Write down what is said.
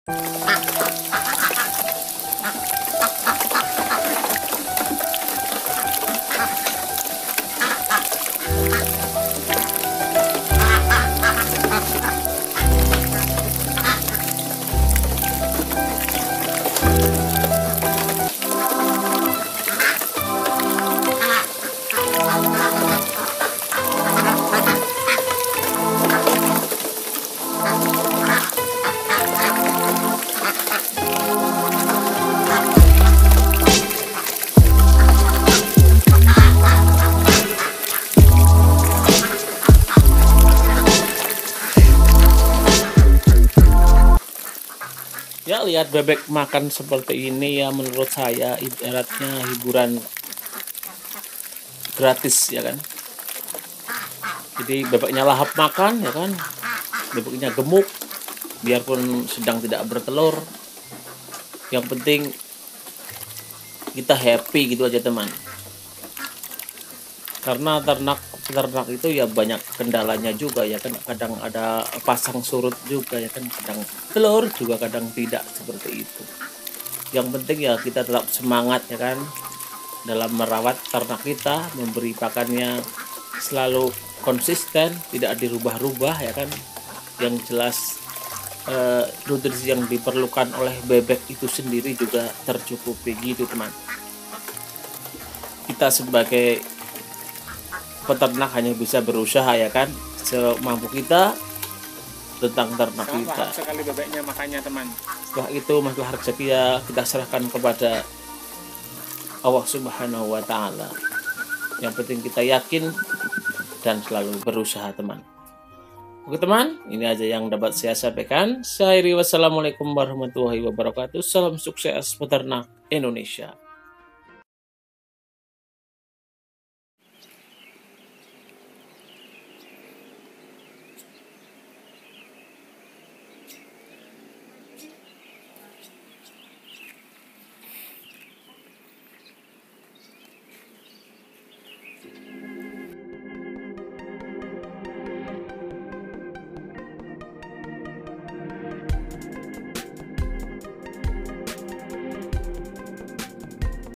Ya, lihat bebek makan seperti ini ya, menurut saya ibaratnya hiburan gratis ya kan. Jadi bebeknya lahap makan ya kan, bebeknya gemuk biarpun sedang tidak bertelur, yang penting kita happy gitu aja teman. Karena ternak itu ya banyak kendalanya juga ya kan, kadang ada pasang surut juga ya kan, kadang telur juga kadang tidak, seperti itu. Yang penting ya kita tetap semangat ya kan dalam merawat ternak kita, memberi pakannya selalu konsisten, tidak dirubah-rubah ya kan. Yang jelas nutrisi yang diperlukan oleh bebek itu sendiri juga tercukupi gitu teman. Kita sebagai peternak hanya bisa berusaha ya kan semampu kita tentang ternak kita. Sekali bebeknya makanya teman. Setelah itu masalah rezeki ya kita serahkan kepada Allah Subhanahu wa Ta'ala. Yang penting kita yakin dan selalu berusaha teman. Oke teman, ini aja yang dapat saya sampaikan. Saya Iri, wassalamualaikum warahmatullahi wabarakatuh. Salam sukses peternak Indonesia.